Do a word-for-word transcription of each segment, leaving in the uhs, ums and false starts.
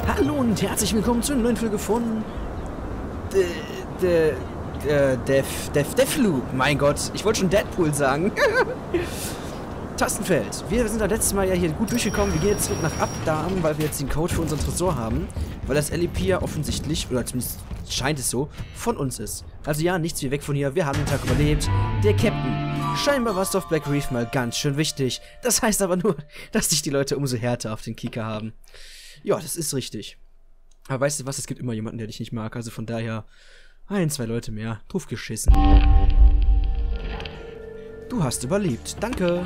Hallo und herzlich willkommen zu einer neuen Folge von De, De, De, Def, Def, Defloop. Mein Gott, ich wollte schon Deadpool sagen. Tastenfeld. Wir sind das letzte Mal ja hier gut durchgekommen. Wir gehen jetzt zurück nach Abdam, weil wir jetzt den Code für unseren Tresor haben. Weil das L E P ja offensichtlich, oder zumindest scheint es so, von uns ist. Also ja, nichts wie weg von hier. Wir haben den Tag überlebt. Der Captain. Scheinbar war es auf Black Reef mal ganz schön wichtig. Das heißt aber nur, dass sich die Leute umso härter auf den Kieker haben. Ja, das ist richtig. Aber weißt du was, es gibt immer jemanden, der dich nicht mag. Also von daher, ein, zwei Leute mehr. Drauf geschissen. Du hast überlebt. Danke.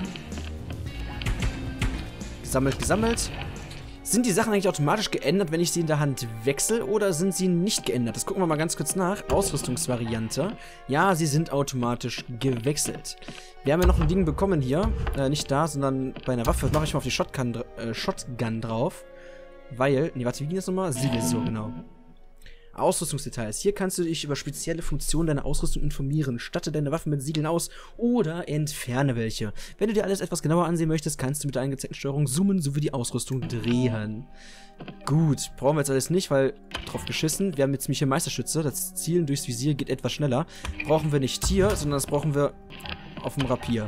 Gesammelt, gesammelt. Sind die Sachen eigentlich automatisch geändert, wenn ich sie in der Hand wechsle, oder sind sie nicht geändert? Das gucken wir mal ganz kurz nach. Ausrüstungsvariante. Ja, sie sind automatisch gewechselt. Wir haben ja noch ein Ding bekommen hier. Äh, nicht da, sondern bei einer Waffe. Mache ich mal auf die Shotgun, äh, Shotgun drauf. Weil, nee, warte, wie ging das nochmal? Siegel, so, genau. Ausrüstungsdetails. Hier kannst du dich über spezielle Funktionen deiner Ausrüstung informieren. Statte deine Waffen mit Siegeln aus oder entferne welche. Wenn du dir alles etwas genauer ansehen möchtest, kannst du mit der angezeigten Steuerung zoomen sowie die Ausrüstung drehen. Gut, brauchen wir jetzt alles nicht, weil drauf geschissen. Wir haben jetzt nämlich hier Meisterschütze. Das Zielen durchs Visier geht etwas schneller. Brauchen wir nicht hier, sondern das brauchen wir auf dem Rapier.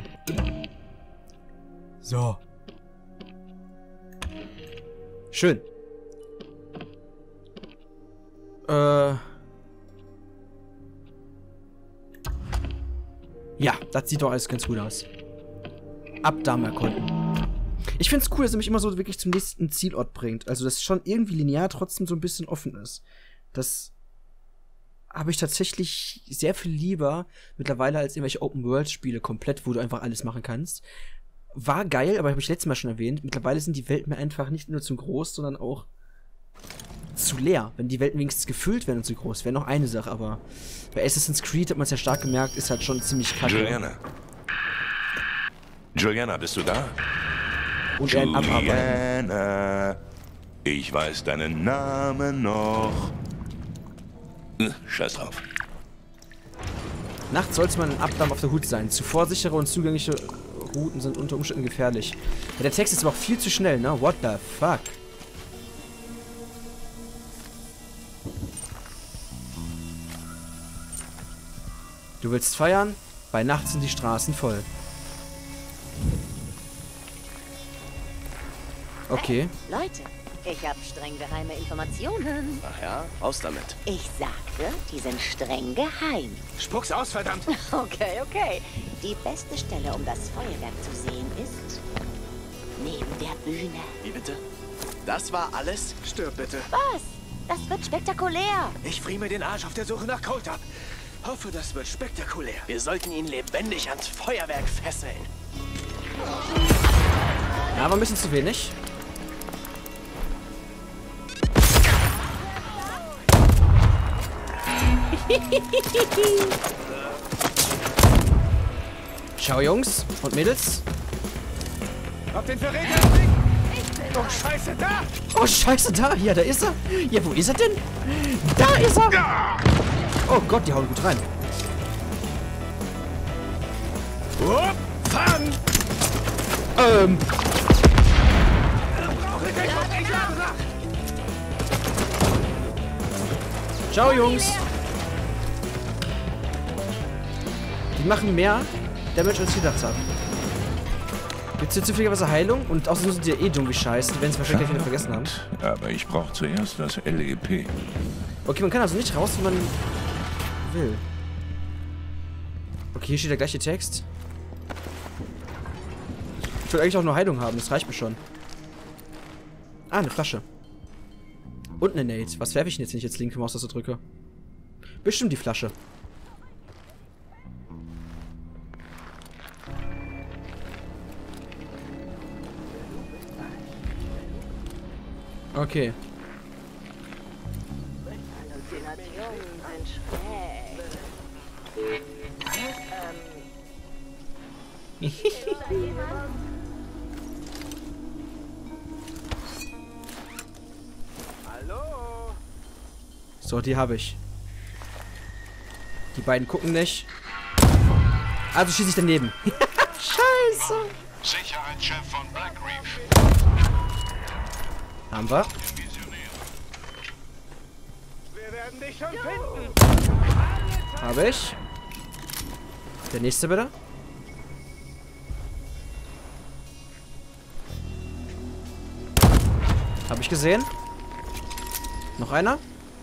So. Schön. Äh. Ja, das sieht doch alles ganz gut aus. Abdam erkunden. Ich finde es cool, dass er mich immer so wirklich zum nächsten Zielort bringt. Also, dass es schon irgendwie linear trotzdem so ein bisschen offen ist. Das habe ich tatsächlich sehr viel lieber mittlerweile als irgendwelche Open-World-Spiele komplett, wo du einfach alles machen kannst. War geil, aber habe ich letztes Mal schon erwähnt. Mittlerweile sind die Welten mir einfach nicht nur zu groß, sondern auch zu leer. Wenn die Welten wenigstens gefüllt werden und zu groß, wäre noch eine Sache, aber bei Assassin's Creed hat man es ja stark gemerkt, ist halt schon ziemlich kacke. Juliana. Juliana, bist du da? Und er ein Abarbeiten. Juliana, ich weiß deinen Namen noch. Äh, Scheiß drauf. Nachts sollte man in Abdam auf der Hut sein. Zuvor sichere und zugängliche Routen sind unter Umständen gefährlich. Ja, der Text ist aber auch viel zu schnell, ne? What the fuck? Du willst feiern? Bei Nacht sind die Straßen voll. Okay. Hey, Leute, ich habe streng geheime Informationen. Ach ja, raus damit. Ich sagte, die sind streng geheim. Spuck's aus, verdammt! Okay, okay. Die beste Stelle, um das Feuerwerk zu sehen, ist neben der Bühne. Wie bitte? Das war alles? Stirb bitte. Was? Das wird spektakulär. Ich friere mir den Arsch auf der Suche nach Colt ab. Hoffe, das wird spektakulär. Wir sollten ihn lebendig ans Feuerwerk fesseln. Ja, aber ein bisschen zu wenig. Ciao, Jungs und Mädels. Auf den verregneten Weg! Oh, Scheiße, da! Oh, Scheiße, da! Ja, da ist er. Ja, wo ist er denn? Da ist er! Oh Gott, die hauen gut rein. Upp, fang! Ähm. Ciao, Jungs. Die machen mehr Damage, als ich gedacht habe. Gibt's hier zufälligerweise Heilung? Und außerdem sind die ja eh dumm wie Scheiße. Die werden es wahrscheinlich gleich wieder vergessen haben. Aber ich brauche zuerst das L E P. Okay, man kann also nicht raus, wenn man will. Okay, hier steht der gleiche Text. Ich will eigentlich auch nur Heilung haben, das reicht mir schon. Ah, eine Flasche. Und eine Nade. Was werfe ich denn jetzt, wenn ich jetzt linke Maustaste drücke? Bestimmt die Flasche. Okay. Halluzinationen sind schräg. Hallo? So, die habe ich. Die beiden gucken nicht. Also schieße ich daneben. Scheiße. Sicherheitschef von Black Reef. Haben wir. werden dich schon finden. Habe ich. Der nächste bitte. Habe ich gesehen. Noch einer.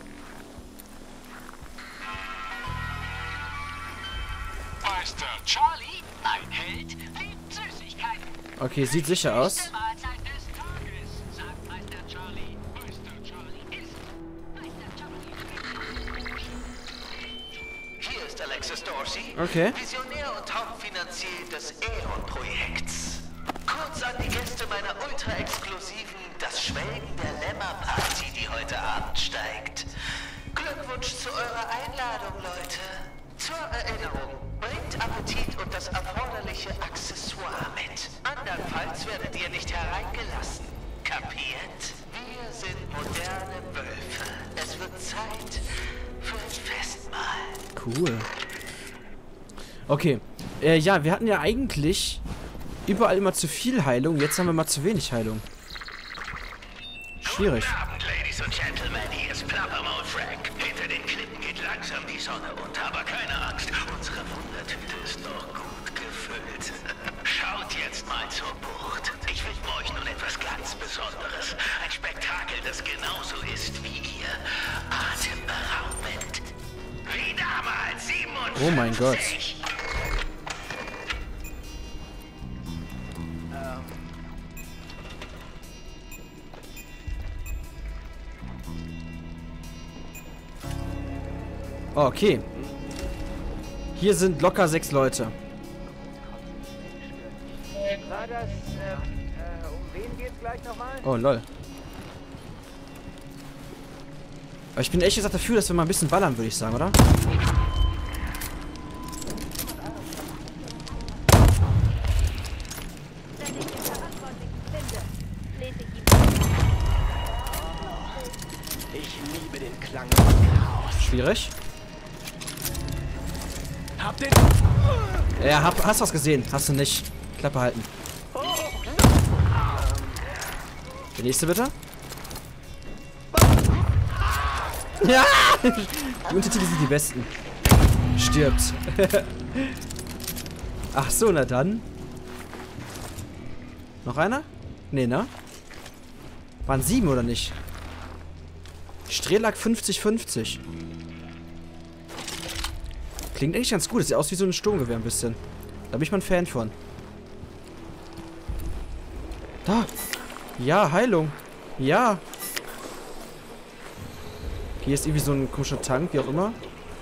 Meister Charlie, ein Held, liebt Süßigkeiten. Okay, sieht sicher aus. Beste Mahlzeit des Tages, sagt Meister Charlie. Meister Charlie ist Meister Charlie. Hier ist Alexis Dorsey, Okay. Visionär und Hauptfinanzier des Aeon-Projekts. Kurz an die Gäste meiner ultra-exklusiven Das Schwelgen der Lämmer-Party, die heute Abend steigt. Glückwunsch zu eurer Einladung, Leute. Zur Erinnerung, bringt Appetit und das erforderliche Accessoire mit. Andernfalls werdet ihr nicht hereingelassen. Kapiert? Wir sind moderne Wölfe. Es wird Zeit für ein Festmahl. Cool. Okay. Äh, ja, wir hatten ja eigentlich überall immer zu viel Heilung. Jetzt haben wir mal zu wenig Heilung. Schwierig. Guten Abend, Ladies und Gentlemen. Hier ist Plappermaul Frank. Hinter den Klippen geht langsam die Sonne unter, aber keine Angst. Unsere Wundertüte ist noch gut gefüllt. Schaut jetzt mal zur Bucht. Ich widme euch nun etwas ganz Besonderes. Ein Spektakel, das genauso ist wie ihr. Atemberaubend. Wie damals, siebenundfünfzig. Oh mein Gott. Okay. Hier sind locker sechs Leute. War das, ähm, äh, um wen geht's gleich nochmal? Oh, lol. Aber ich bin ehrlich gesagt dafür, dass wir mal ein bisschen ballern, würde ich sagen, oder? Ich liebe den Klang von Chaos. Schwierig. Hab den... Ja, hab, hast was gesehen. Hast du nicht. Klappe halten. Der nächste bitte. Ja! Die Untertitel sind die besten. Stirbt. Ach so, na dann. Noch einer? Nee, ne? Waren sieben oder nicht? Strehlak fünfzig fünfzig. Klingt eigentlich ganz gut. Das sieht aus wie so ein Sturmgewehr ein bisschen. Da bin ich mal ein Fan von. Da. Ja, Heilung. Ja. Hier ist irgendwie so ein komischer Tank, wie auch immer.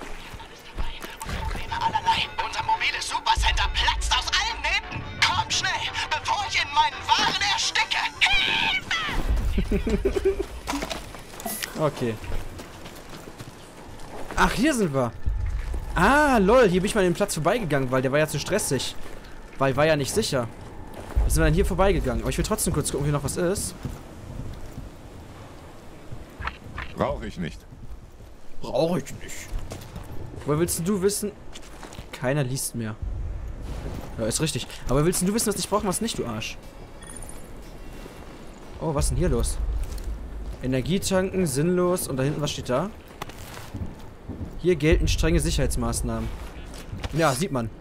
Allerlei. Unser mobiles Supercenter platzt aus allen Nähten. Komm schnell, bevor ich in meinen Waren ersticke. Hilfe! Okay. Ach, hier sind wir. Ah, lol. Hier bin ich mal an den Platz vorbeigegangen, weil der war ja zu stressig. Weil war ja nicht sicher. Wir sind dann hier vorbeigegangen. Aber ich will trotzdem kurz gucken, ob hier noch was ist. Brauche ich nicht. Brauche ich nicht. Woher willst du wissen? Keiner liest mehr. Ja, ist richtig. Aber willst du wissen, was ich brauche, was nicht, du Arsch? Oh, was ist denn hier los? Energietanken, sinnlos. Und da hinten, was steht da? Hier gelten strenge Sicherheitsmaßnahmen. Ja, sieht man.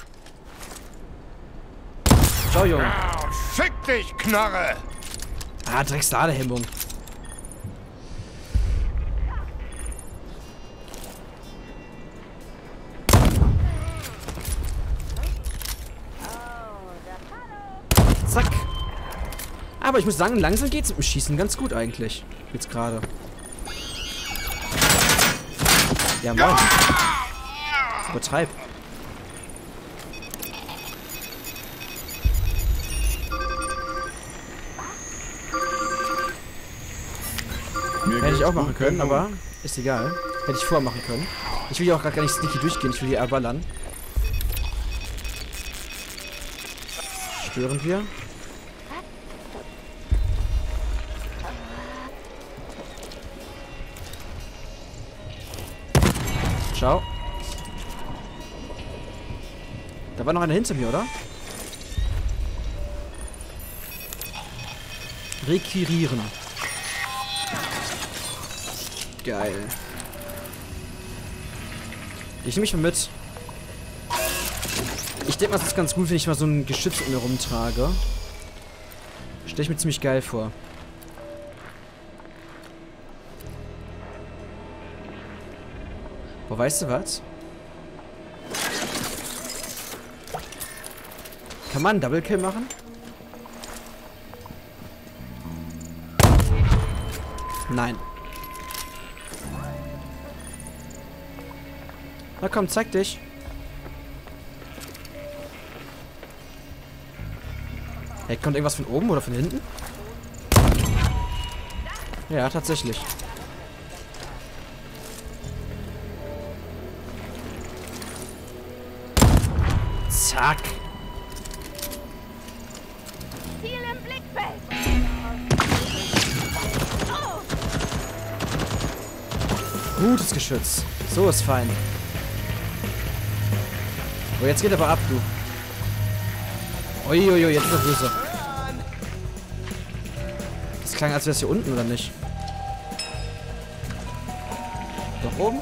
Ciao, Junge. Fick dich, Knarre! Ah, Drecksladehemmung. Zack. Aber ich muss sagen, langsam geht's mit dem Schießen ganz gut eigentlich. Jetzt gerade. Ja, moin. Übertreib. Hätte ich auch machen können, aber ist egal. Hätte ich vorher machen können. Ich will ja auch gar nicht sneaky durchgehen, ich will hier erballern. Stören wir. Ciao. Da war noch einer hinter mir, oder? Requirieren. Geil. Ich nehme mich mal mit. Ich denke mal, es ist ganz gut, wenn ich mal so ein Geschütz mit mir rumtrage. Stelle ich mir ziemlich geil vor. Boah, weißt du was? Kann man einen Double Kill machen? Nein. Na komm, zeig dich. Hey, kommt irgendwas von oben oder von hinten? Ja, tatsächlich. Zack. Ziel im Blickfeld. Gutes Geschütz. So ist fein. Oh, jetzt geht aber ab, du. Uiuiui, jetzt ist er böse. Das klang, als wäre es hier unten, oder nicht? Doch oben?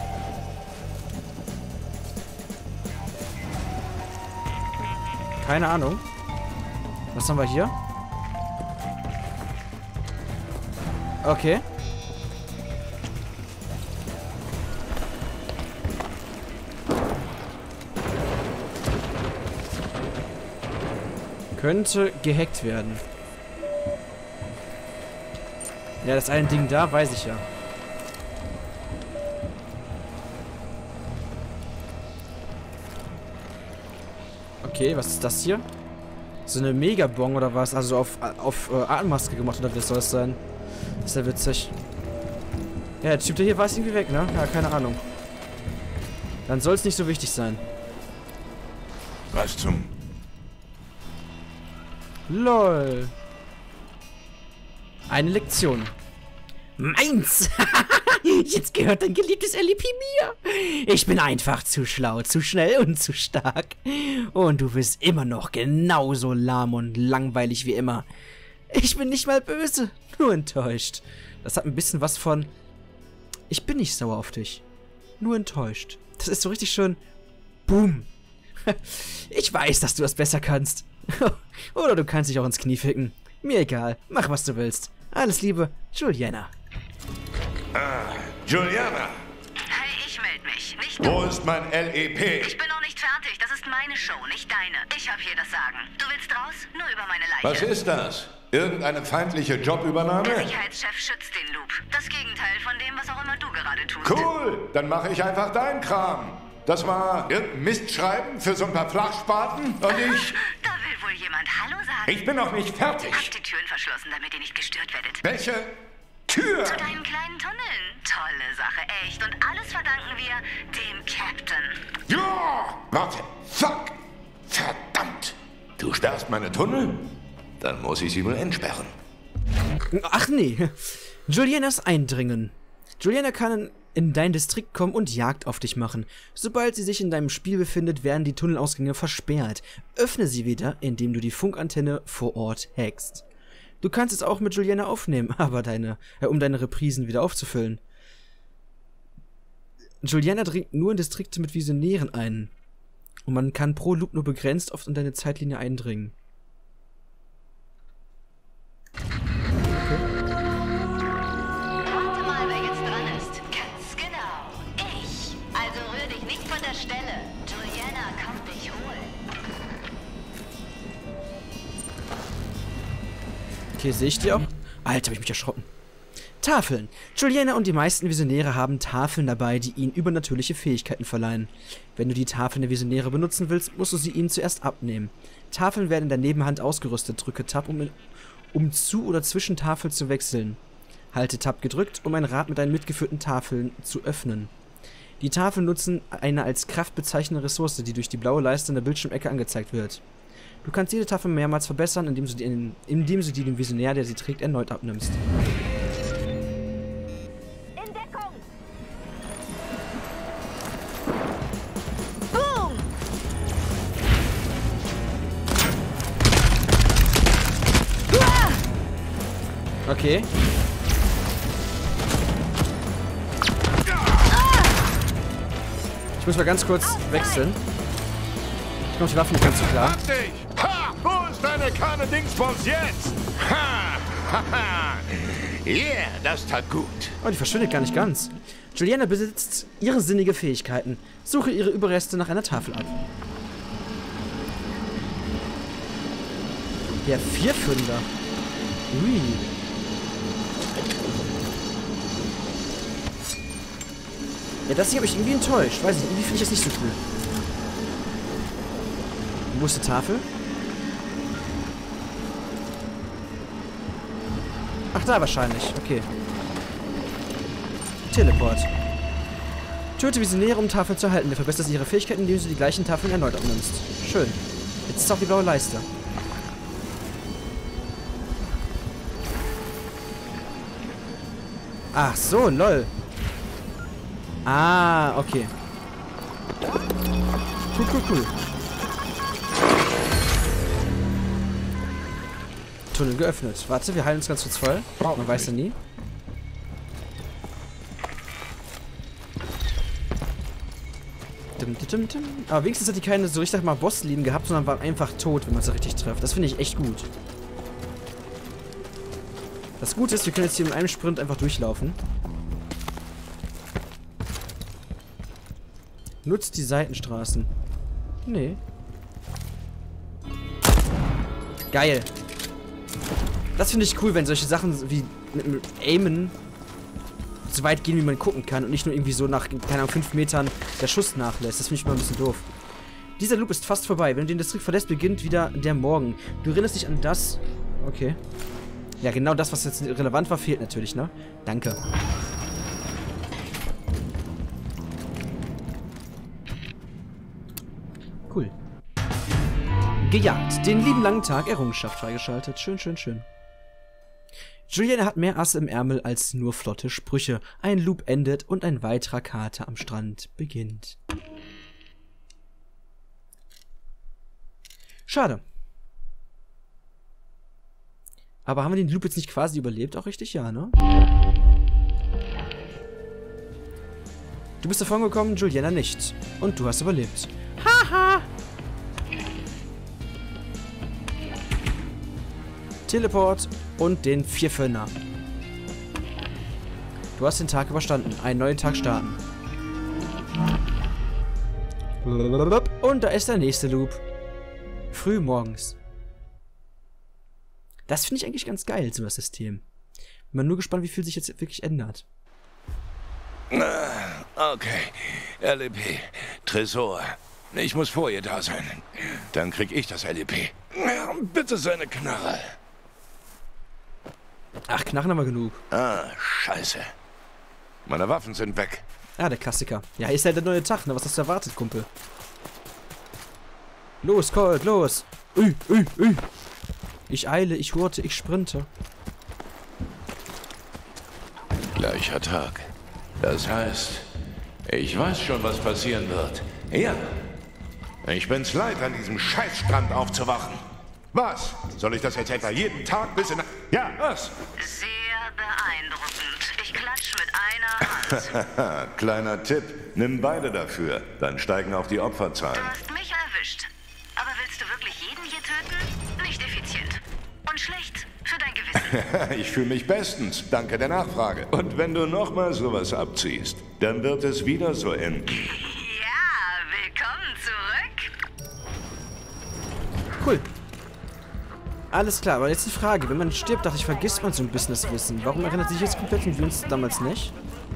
Keine Ahnung. Was haben wir hier? Okay. Könnte gehackt werden. Ja, das eine Ding da, weiß ich ja. Okay, was ist das hier? So eine Megabong oder was? Also auf, auf äh, Atemmaske gemacht oder was soll es sein? Ist ja witzig. Ja, der Typ da hier war es irgendwie weg, ne? Ja, keine Ahnung. Dann soll es nicht so wichtig sein. Was zum... LOL. Eine Lektion. Meins! Jetzt gehört dein geliebtes L E P mir. Ich bin einfach zu schlau, zu schnell und zu stark. Und du bist immer noch genauso lahm und langweilig wie immer. Ich bin nicht mal böse, nur enttäuscht. Das hat ein bisschen was von... Ich bin nicht sauer auf dich, nur enttäuscht. Das ist so richtig schön... Boom. Ich weiß, dass du das besser kannst. Oder du kannst dich auch ins Knie ficken. Mir egal. Mach, was du willst. Alles Liebe, Juliana. Ah, Juliana. Hey, ich melde mich. Nicht Wo du. ist mein L E P? Ich bin noch nicht fertig. Das ist meine Show, nicht deine. Ich habe hier das Sagen. Du willst raus? Nur über meine Leiche. Was ist das? Irgendeine feindliche Jobübernahme? Der Sicherheitschef schützt den Loop. Das Gegenteil von dem, was auch immer du gerade tust. Cool, dann mache ich einfach deinen Kram. Das war irgendein Mistschreiben für so ein paar Flachspaten und ich... Da will wohl jemand Hallo sagen. Ich bin noch nicht fertig. Habt die Türen verschlossen, damit ihr nicht gestört werdet. Welche Tür? Zu deinen kleinen Tunneln. Tolle Sache, echt. Und alles verdanken wir dem Captain. Ja! Warte. Fuck! Verdammt! Du sperrst meine Tunnel? Dann muss ich sie wohl entsperren. Ach nee. Julianas Eindringen. Juliana kann in dein Distrikt kommen und Jagd auf dich machen. Sobald sie sich in deinem Spiel befindet, werden die Tunnelausgänge versperrt. Öffne sie wieder, indem du die Funkantenne vor Ort hackst. Du kannst es auch mit Juliana aufnehmen, aber deine, äh, um deine Reprisen wieder aufzufüllen. Juliana dringt nur in Distrikte mit Visionären ein. Und man kann pro Loop nur begrenzt oft in deine Zeitlinie eindringen. Warte mal, wer jetzt dran ist. Ganz genau. Ich. Also rühr dich nicht von der Stelle. Juliana kommt dich holen. Okay, sehe ich die auch? Alter, hab ich mich erschrocken. Tafeln. Juliana und die meisten Visionäre haben Tafeln dabei, die ihnen übernatürliche Fähigkeiten verleihen. Wenn du die Tafeln der Visionäre benutzen willst, musst du sie ihnen zuerst abnehmen. Tafeln werden in der Nebenhand ausgerüstet. Drücke Tab, um, um zu oder zwischen Tafeln zu wechseln. Halte Tab gedrückt, um ein Rad mit deinen mitgeführten Tafeln zu öffnen. Die Tafeln nutzen eine als Kraft bezeichnete Ressource, die durch die blaue Leiste in der Bildschirmecke angezeigt wird. Du kannst jede Tafel mehrmals verbessern, indem du, die, indem du die dem Visionär, der sie trägt, erneut abnimmst. In Deckung! Boom! Okay. Ich Ich muss mal ganz kurz wechseln. Ich komme die Waffe nicht ganz so klar. Hab dich! Ha! Wo ist deine Kanne Dingsbums jetzt? Ha! Ha! Ha! Yeah, das tat gut. Oh, die verschwindet gar nicht ganz. Juliana besitzt irrsinnige Fähigkeiten. Suche ihre Überreste nach einer Tafel ab. Der Vierfünder. Ui. Ja, das hier habe ich irgendwie enttäuscht. Weiß ich nicht, irgendwie finde ich das nicht so cool. Wo ist die Tafel? Ach, da wahrscheinlich. Okay. Teleport. Töte Visionäre, um Tafeln zu erhalten. Du verbesserst ihre Fähigkeiten, indem du die gleichen Tafeln erneut abnimmst. Schön. Jetzt ist auch die blaue Leiste. Ach so, lol. Ah, okay. Cool, cool, cool. Tunnel geöffnet. Warte, wir heilen uns ganz kurz voll. Man weiß ja nie. Dim, dim, dim. Aber wenigstens hat die keine so richtig mal Bossleben gehabt, sondern war einfach tot, wenn man sie richtig trifft. Das finde ich echt gut. Das Gute ist, wir können jetzt hier in einem Sprint einfach durchlaufen. Nutzt die Seitenstraßen. Nee. Geil. Das finde ich cool, wenn solche Sachen wie mit dem Aimen so weit gehen, wie man gucken kann und nicht nur irgendwie so nach, keine Ahnung, fünf Metern der Schuss nachlässt. Das finde ich mal ein bisschen doof. Dieser Loop ist fast vorbei. Wenn du den Distrikt verlässt, beginnt wieder der Morgen. Du erinnerst dich an das... Okay. Ja, genau das, was jetzt relevant war, fehlt natürlich, ne? Danke. Cool. Gejagt. Den lieben langen Tag. Errungenschaft freigeschaltet. Schön, schön, schön. Juliana hat mehr Asse im Ärmel als nur flotte Sprüche. Ein Loop endet und ein weiterer Kater am Strand beginnt. Schade. Aber haben wir den Loop jetzt nicht quasi überlebt? Auch richtig? Ja, ne? Du bist davon gekommen, Juliana nicht. Und du hast überlebt. Haha! Teleport und den Vierfünner. Du hast den Tag überstanden. Einen neuen Tag starten. Und da ist der nächste Loop. Früh morgens. Das finde ich eigentlich ganz geil, so das System. Bin mal nur gespannt, wie viel sich jetzt wirklich ändert. Okay. L E P. Tresor. Ich muss vor ihr da sein. Dann krieg ich das L E P. Bitte seine Knarre. Ach, Knarren haben wir genug. Ah, scheiße. Meine Waffen sind weg. Ah, der Klassiker. Ja, ist halt der neue Tag, ne? Was hast du erwartet, Kumpel? Los, Colt, los! Ui, ui, ui! Ich eile, ich hurte, ich sprinte. Gleicher Tag. Das heißt, ich weiß schon, was passieren wird. Ja. Ich bin's leid, an diesem Scheißstrand aufzuwachen. Was? Soll ich das jetzt etwa jeden Tag bis in... Ja, was? Sehr beeindruckend. Ich klatsche mit einer Hand. Kleiner Tipp. Nimm beide dafür. Dann steigen auch die Du Opferzahlen. hast mich erwischt. Aber willst du wirklich jeden hier töten? Nicht effizient. Und schlecht für dein Gewissen. Ich fühle mich bestens. Danke der Nachfrage. Und wenn du nochmal sowas abziehst, dann wird es wieder so enden. Ja, willkommen zurück. Cool. Alles klar, aber jetzt die Frage. Wenn man stirbt, dachte ich, vergisst man so ein bisschen das Wissen. Warum erinnert sich jetzt komplett und wir uns damals nicht?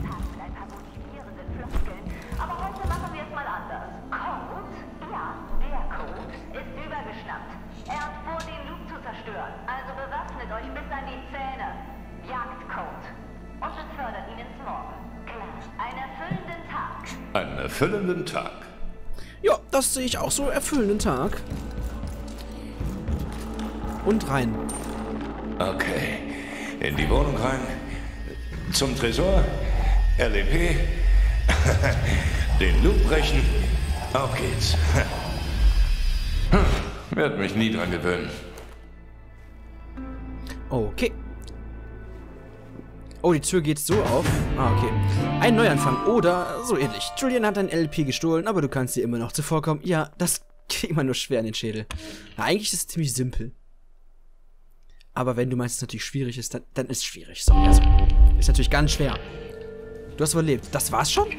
Aber heute machen wir es mal anders. Code? Ja, der Code ist übergeschnappt. Er hat vor, den Loop zu zerstören. Also bewaffnet euch bis an die Zähne. Jagt Code. Und es fördert ihn ins Morgen. Klar. Einen erfüllenden Tag. Einen erfüllenden Tag. Ja, das sehe ich auch so. Erfüllenden Tag. Und rein. Okay. In die Wohnung rein. Zum Tresor. L E P. Den Loop brechen. Auf geht's. Werd mich nie dran gewöhnen. Okay. Oh, die Tür geht so auf. Ah, okay. Ein Neuanfang oder so ähnlich. Julian hat ein L P gestohlen, aber du kannst dir immer noch zuvorkommen. Ja, das geht immer nur schwer in den Schädel. Ja, eigentlich ist es ziemlich simpel. Aber wenn du meinst, dass es natürlich schwierig ist, dann, dann ist es schwierig. So, also, ist natürlich ganz schwer. Du hast überlebt. Das war's schon?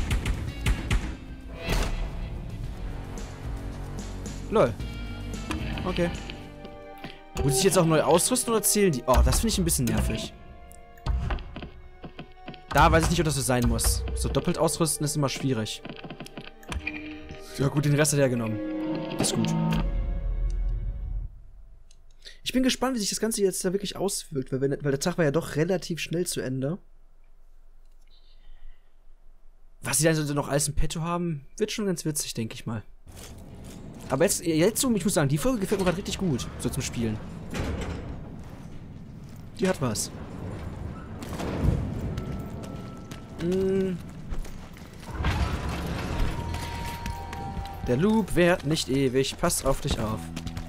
Lol. Okay. Muss ich jetzt auch neu ausrüsten oder zählen die? Oh, das finde ich ein bisschen nervig. Da weiß ich nicht, ob das so sein muss. So doppelt ausrüsten ist immer schwierig. Ja gut, den Rest hat er genommen. Ist gut. Ich bin gespannt, wie sich das Ganze jetzt da wirklich auswirkt, weil, wenn, weil der Tag war ja doch relativ schnell zu Ende. Was sie dann so noch alles im Petto haben, wird schon ganz witzig, denke ich mal. Aber jetzt, jetzt so, ich muss sagen, die Folge gefällt mir gerade richtig gut, so zum Spielen. Die hat was. Hm. Der Loop währt nicht ewig, pass auf dich auf.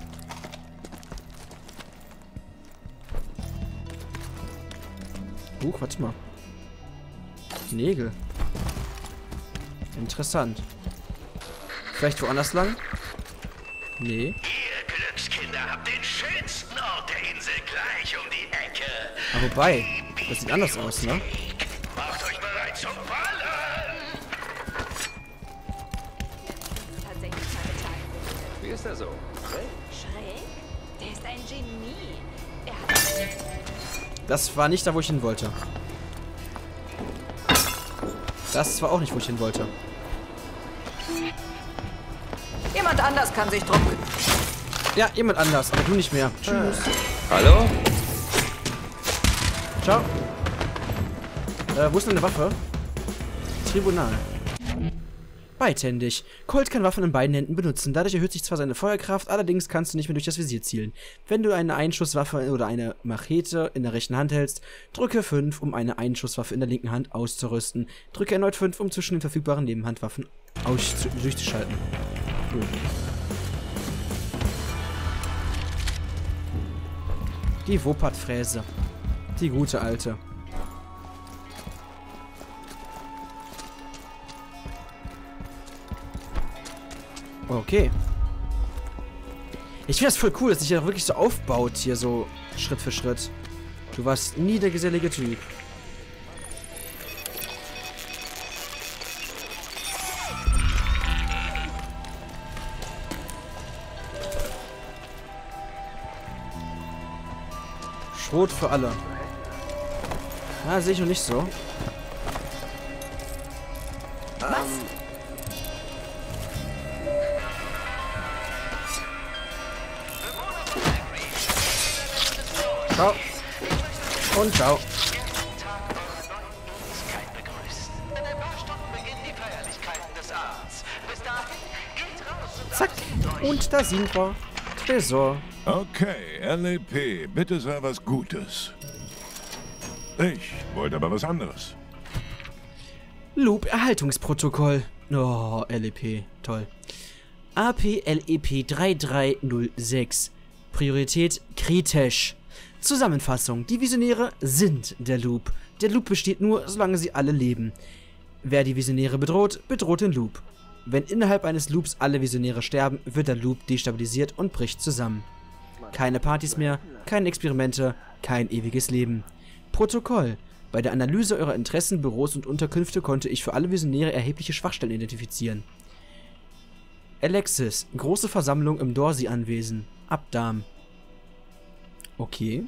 Huch, warte mal. Nägel. Interessant. Vielleicht woanders lang? Nee. Ihr Glückskinder habt den schönsten Ort der Insel gleich um die Ecke. Aber wobei, das sieht anders aus, ne? Macht euch bereit zum Ballern! Tatsächlich meine Tage. Wie ist er so? Schräg? Der ist ein Genie. Er hat... Das war nicht da, wo ich hin wollte. Das war auch nicht, wo ich hin wollte. Jemand anders kann sich drum kümmern. Ja, jemand anders, aber du nicht mehr. Tschüss. Hallo? Ciao. Äh, wo ist denn eine Waffe? Tribunal. Beidhändig. Colt kann Waffen in beiden Händen benutzen. Dadurch erhöht sich zwar seine Feuerkraft, allerdings kannst du nicht mehr durch das Visier zielen. Wenn du eine Einschusswaffe oder eine Machete in der rechten Hand hältst, drücke fünf, um eine Einschusswaffe in der linken Hand auszurüsten. Drücke erneut fünf, um zwischen den verfügbaren Nebenhandwaffen durchzuschalten. Cool. Die Wuppertfräse. Die gute alte. Okay. Ich finde das voll cool, dass sich ja wirklich so aufbaut hier so Schritt für Schritt. Du warst nie der gesellige Typ. Schrot für alle. Na, sehe ich noch nicht so. Was? Ciao. Und ciao. Zack. Und da sind wir. Tresor. Okay, L A P, bitte sei was Gutes. Ich wollte aber was anderes. Loop-Erhaltungsprotokoll. Oh, L E P. Toll. A P L E P drei drei null sechs. Priorität kritisch. Zusammenfassung. Die Visionäre sind der Loop. Der Loop besteht nur, solange sie alle leben. Wer die Visionäre bedroht, bedroht den Loop. Wenn innerhalb eines Loops alle Visionäre sterben, wird der Loop destabilisiert und bricht zusammen. Keine Partys mehr, keine Experimente, kein ewiges Leben. Protokoll. Bei der Analyse eurer Interessen, Büros und Unterkünfte konnte ich für alle Visionäre erhebliche Schwachstellen identifizieren. Alexis. Große Versammlung im Dorsey-Anwesen. Abdam. Okay.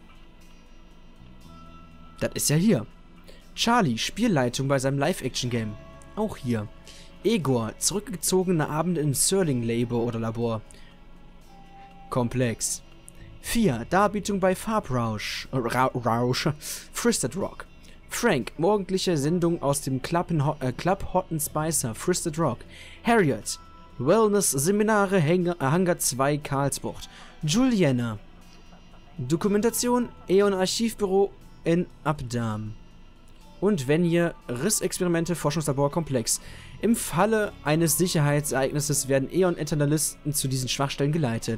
Das ist ja hier. Charlie. Spielleitung bei seinem Live-Action-Game. Auch hier. Egor. Zurückgezogene Abende im Serling-Labor oder Labor. Komplex. vier. Darbietung bei Farbrausch. Ra Rausch. Fristed Rock. Frank. Morgendliche Sendung aus dem Club, in Ho äh, Club Hot and Spicer. Fristed Rock. Harriet. Wellness-Seminare Hangar zwei Karlsbucht. Juliana. Dokumentation Aeon Archivbüro in Abdam. Und wenn ihr Rissexperimente Forschungslabor Komplex. Im Falle eines Sicherheitsereignisses werden Aeon-Internalisten zu diesen Schwachstellen geleitet.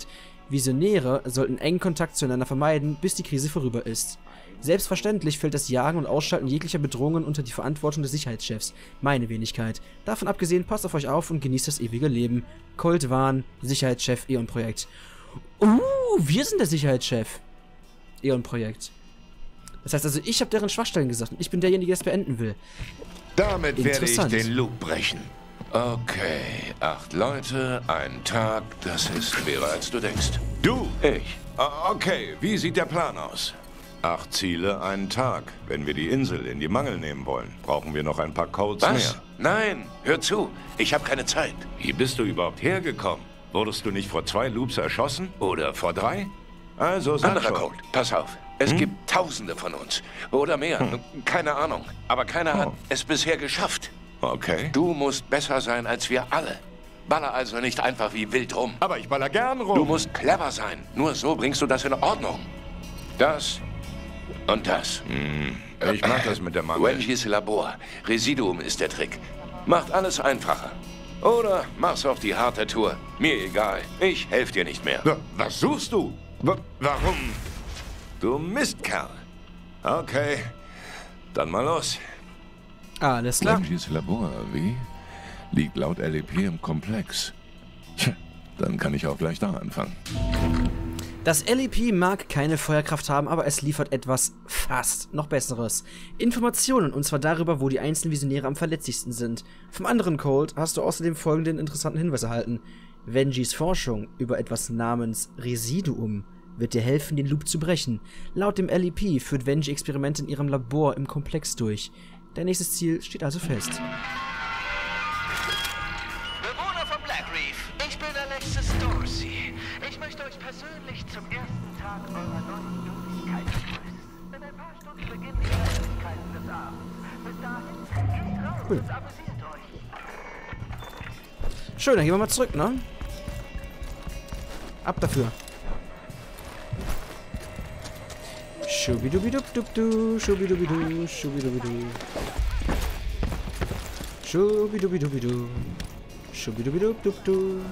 Visionäre sollten engen Kontakt zueinander vermeiden, bis die Krise vorüber ist. Selbstverständlich fällt das Jagen und Ausschalten jeglicher Bedrohungen unter die Verantwortung des Sicherheitschefs, meine Wenigkeit. Davon abgesehen, passt auf euch auf und genießt das ewige Leben. Colt Vahn, Sicherheitschef, Eon-Projekt. Uh, wir sind der Sicherheitschef. Eon-Projekt. Das heißt also, ich habe deren Schwachstellen gesagt und ich bin derjenige, der es beenden will. Damit werde ich den Loop brechen. Okay, acht Leute, ein Tag, das ist schwerer als du denkst. Du? Ich. Okay, wie sieht der Plan aus? Acht Ziele, einen Tag. Wenn wir die Insel in die Mangel nehmen wollen, brauchen wir noch ein paar Codes Was? mehr. Nein, hör zu, ich habe keine Zeit. Wie bist du überhaupt hergekommen? Wurdest du nicht vor zwei Loops erschossen? Oder vor drei? Also sag Anderer schon. Code, pass auf. Es Hm? gibt Tausende von uns. Oder mehr, Hm. keine Ahnung. Aber keiner Oh. hat es bisher geschafft. Okay. Du musst besser sein als wir alle. Baller also nicht einfach wie wild rum. Aber ich baller gern rum. Du musst clever sein. Nur so bringst du das in Ordnung. Das und das. Hm. Ich mag das mit der Mangel. Wenjis Labor. Residuum ist der Trick. Macht alles einfacher. Oder mach's auf die harte Tour. Mir egal. Ich helfe dir nicht mehr. Wa- Was suchst du? Wa- Warum? Du Mistkerl. Okay, dann mal los. Alles klar. Wenjis Labor, wie? Liegt laut L E P im Komplex. Tja, dann kann ich auch gleich da anfangen. Das L E P mag keine Feuerkraft haben, aber es liefert etwas fast noch Besseres. Informationen, und zwar darüber, wo die einzelnen Visionäre am verletzlichsten sind. Vom anderen Colt hast du außerdem folgenden interessanten Hinweis erhalten. Wenjis Forschung über etwas namens Residuum wird dir helfen, den Loop zu brechen. Laut dem L E P führt Wenji Experimente in ihrem Labor im Komplex durch. Dein nächstes Ziel steht also fest. Bewohner von Black Reef, ich bin Alexis Dorsey. Ich möchte euch persönlich zum ersten Tag eurer neuen Möglichkeit begrüßen. In ein paar Stunden beginnen die Feierlichkeiten des Abends. Bis dahin, geht raus Cool. und amüsiert euch. Schön, dann gehen wir mal zurück, ne? Ab dafür. Schubidubidubdubdu, schubidubidu, schubidubidu. Schubidubidubidu. Schubidubidubdubdu.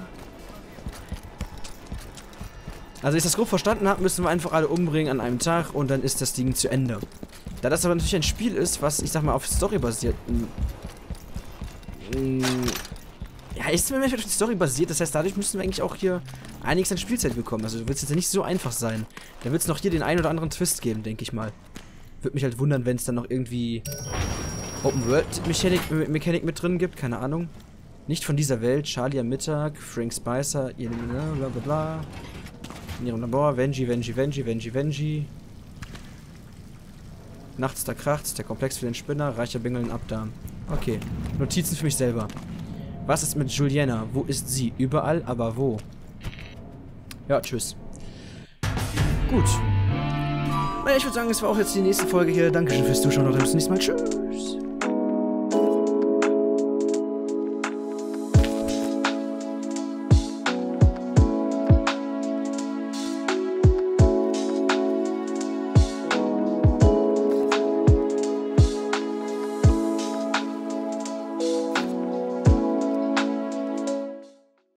Also, ich das grob verstanden habe, müssen wir einfach alle umbringen an einem Tag und dann ist das Ding zu Ende. Da das aber natürlich ein Spiel ist, was, ich sag mal, auf Story basiert. Ja, ist mir auf die Story basiert, das heißt, dadurch müssten wir eigentlich auch hier einiges an Spielzeit bekommen. Also, wird es jetzt nicht so einfach sein. Da wird es noch hier den einen oder anderen Twist geben, denke ich mal. Würde mich halt wundern, wenn es dann noch irgendwie Open-World-Mechanik Mechanik mit drin gibt, keine Ahnung. Nicht von dieser Welt, Charlie am Mittag, Frank Spicer, bla bla bla. In ihrem Labor, Wenji, Wenji, Wenji, Wenji, Wenji. Nachts da kracht's, der Komplex für den Spinner, reicher Bingeln ab da. Okay, Notizen für mich selber. Was ist mit Juliana? Wo ist sie? Überall, aber wo? Ja, tschüss. Gut. Naja, ich würde sagen, es war auch jetzt die nächste Folge hier. Dankeschön fürs Zuschauen und bis zum nächsten Mal. Tschüss.